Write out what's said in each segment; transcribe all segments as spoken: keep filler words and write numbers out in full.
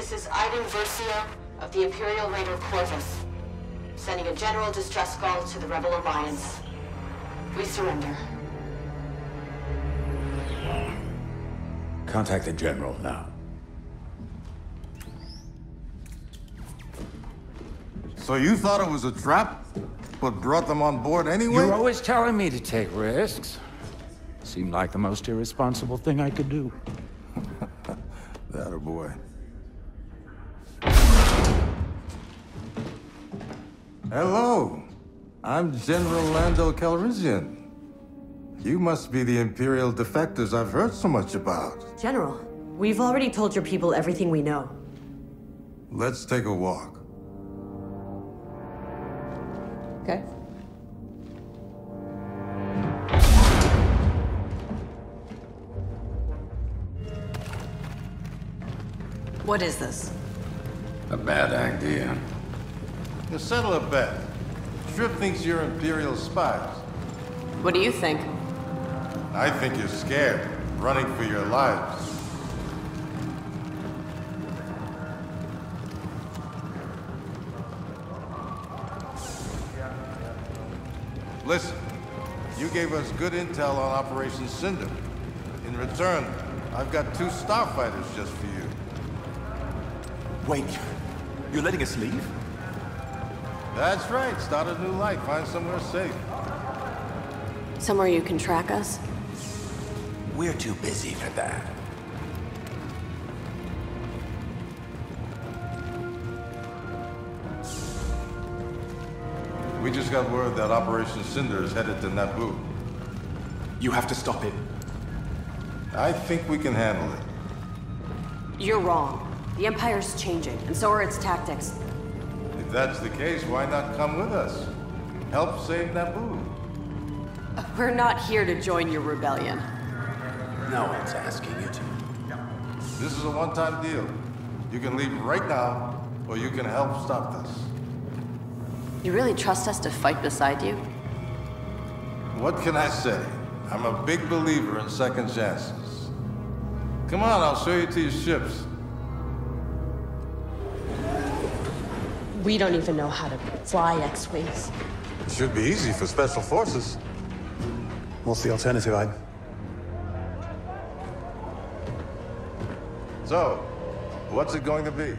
This is Iden Versio of the Imperial Raider Corvus, sending a general distress call to the Rebel Alliance. We surrender. Contact the General now. So you thought it was a trap, but brought them on board anyway? You're always telling me to take risks. Seemed like the most irresponsible thing I could do. That a boy. Hello. I'm General Lando Calrissian. You must be the Imperial defectors I've heard so much about. General, we've already told your people everything we know. Let's take a walk. Okay. What is this? A bad idea. You settle a bet. Trip thinks you're Imperial spies. What do you think? I think you're scared, running for your lives. Listen, you gave us good intel on Operation Cinder. In return, I've got two starfighters just for you. Wait, you're letting us leave? That's right. Start a new life. Find somewhere safe. Somewhere you can track us? We're too busy for that. We just got word that Operation Cinder is headed to Naboo. You have to stop it. I think we can handle it. You're wrong. The Empire's changing, and so are its tactics. If that's the case, why not come with us? Help save Naboo. We're not here to join your rebellion. No one's asking you to. This is a one-time deal. You can leave right now, or you can help stop this. You really trust us to fight beside you? What can I say? I'm a big believer in second chances. Come on, I'll show you to your ships. We don't even know how to fly X-Wings. It should be easy for Special Forces. What's the alternative, Iden? So, what's it going to be?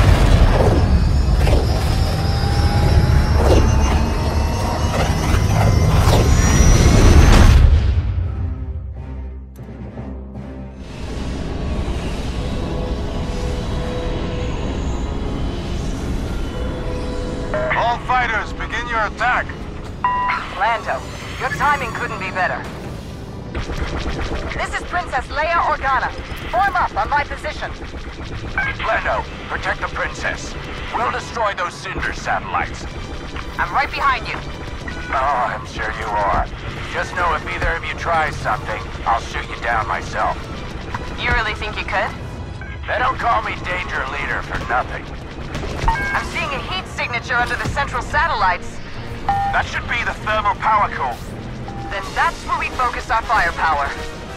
All fighters, begin your attack. Lando, your timing couldn't be better. This is Princess Leia Organa. Form up on my position. Lando, protect the Princess. We'll destroy those Cinder satellites. I'm right behind you. Oh, I'm sure you are. Just know if either of you tries something, I'll shoot you down myself. You really think you could? They don't call me Danger Leader for nothing. I'm seeing a heat signature under the central satellites. That should be the thermal power core. Then that's where we focus our firepower.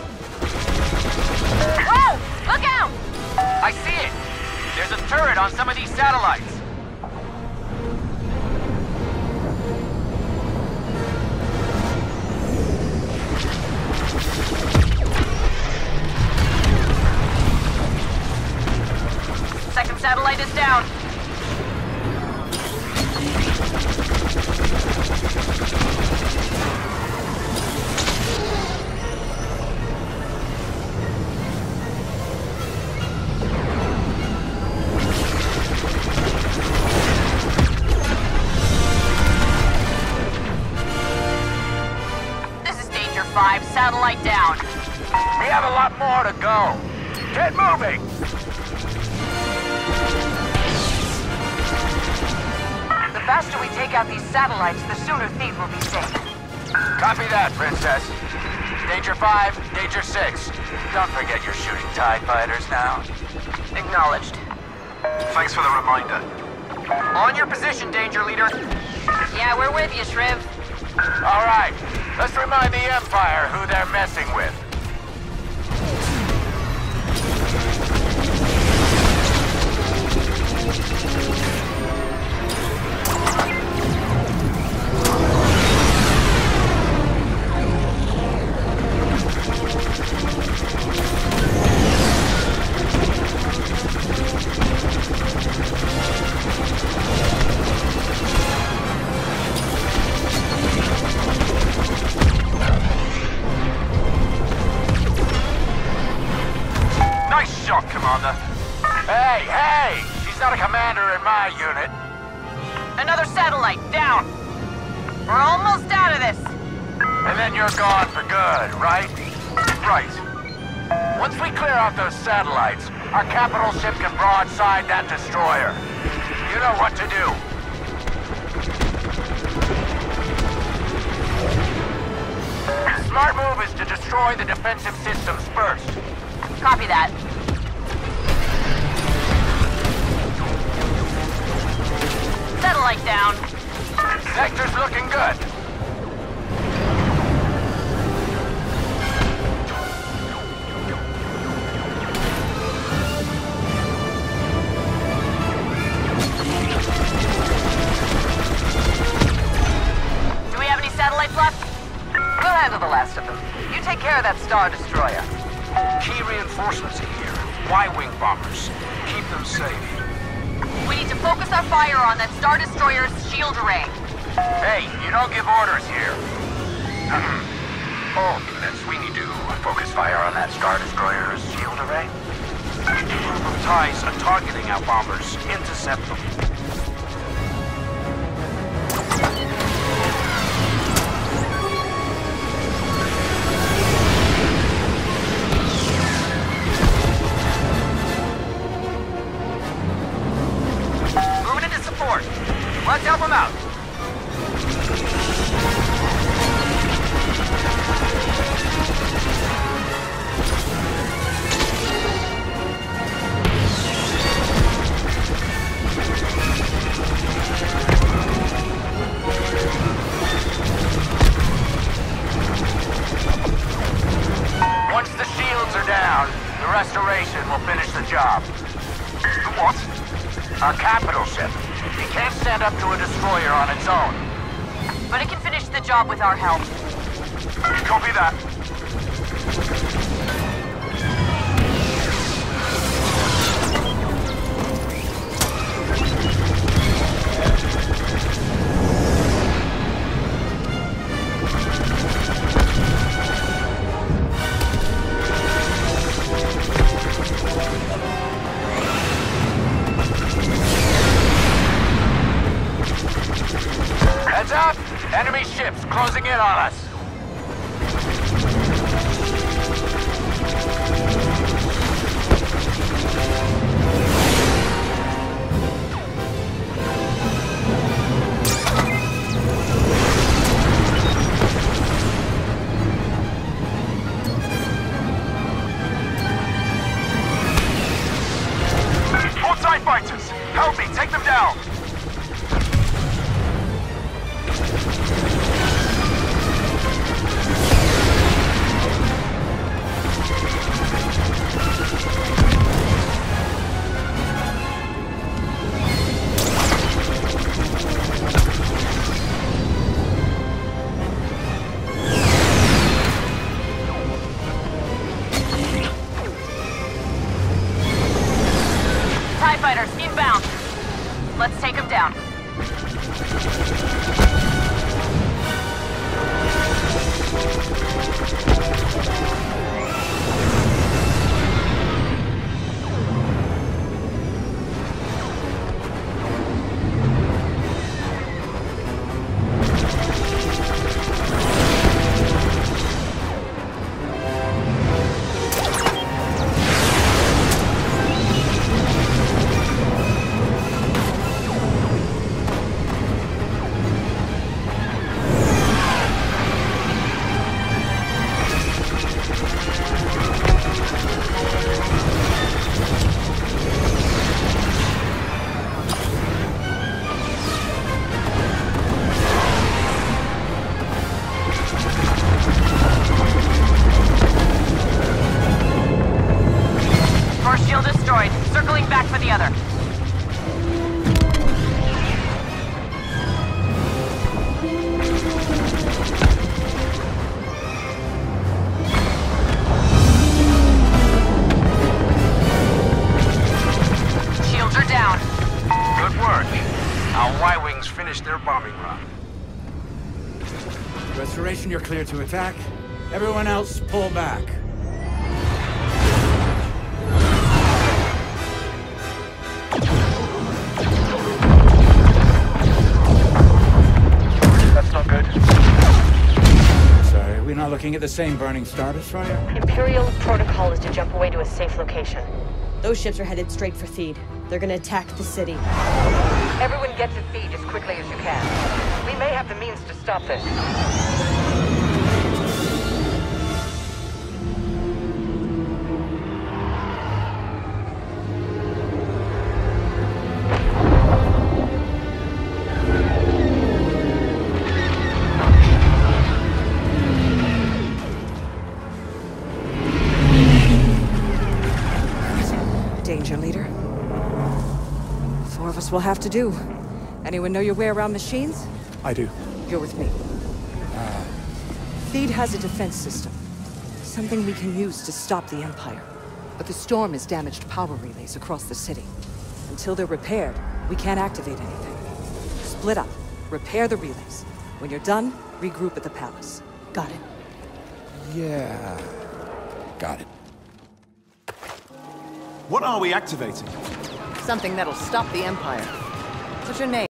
Whoa! Look out! I see it! There's a turret on some of these satellites. Second satellite is down. Five, satellite down. We have a lot more to go. Get moving! The faster we take out these satellites, the sooner Thief will be safe. Copy that, Princess. Danger five, Danger six. Don't forget you're shooting TIE fighters now. Acknowledged. Thanks for the reminder. On your position, Danger Leader. Yeah, we're with you, Shriv. All right. Let's remind the Empire who they're messing with. on the... Hey, hey! She's not a commander in my unit. Another satellite, down! We're almost out of this! And then you're gone for good, right? Right. Once we clear out those satellites, our capital ship can broadside that destroyer. You know what to do. Smart move is to destroy the defensive systems first. Copy that. Satellite down. Sector's looking good. Do we have any satellites left? We'll handle the last of them. You take care of that Star Destroyer. Key reinforcements are here. Y-wing bombers. Keep them safe. We need to focus our fire on that Star Destroyer's shield array. Hey, you don't give orders here. Oh, units, we need to focus fire on that Star Destroyer's shield array. Group of TIEs are targeting our bombers. Intercept them. Moving into support. Let's help them out. Once the shields are down, the restoration will finish the job. What? Our capital ship. It can't stand up to a destroyer on its own. But it can finish the job with our help. Copy that. Heads up! Enemy ships closing in on us. More TIE fighters! Help me, take them down! TIE fighters, inbound. Let's take them down. First shield destroyed. Circling back for the other. Shields are down. Good work. Our Y-wings finished their bombing run. Restoration, you're clear to attack. Everyone else, pull back. looking at the same burning Star Destroyer? Imperial protocol is to jump away to a safe location. Those ships are headed straight for Theed. They're gonna attack the city. Everyone get to Theed as quickly as you can. We may have the means to stop this. Danger, leader. Four of us will have to do. Anyone know your way around machines? I do. You're with me. Uh, Theed has a defense system. Something we can use to stop the Empire. But the storm has damaged power relays across the city. Until they're repaired, we can't activate anything. Split up. Repair the relays. When you're done, regroup at the palace. Got it? Yeah. Got it. What are we activating? Something that'll stop the Empire. What's your name?